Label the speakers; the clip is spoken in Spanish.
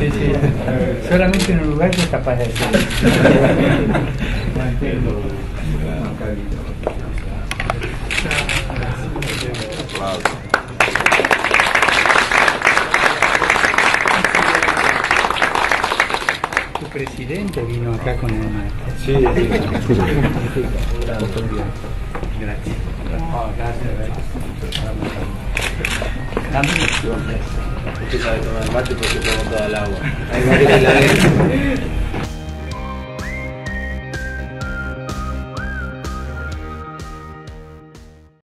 Speaker 1: Sí, sí. Solamente en Uruguay es capaz de hacerlo. Tu presidente vino acá con el maestro.
Speaker 2: Sí,
Speaker 1: Gracias. Oh, gracias. Dame una.
Speaker 2: usted sabe tomar mate porque tomo toda el agua. Hay que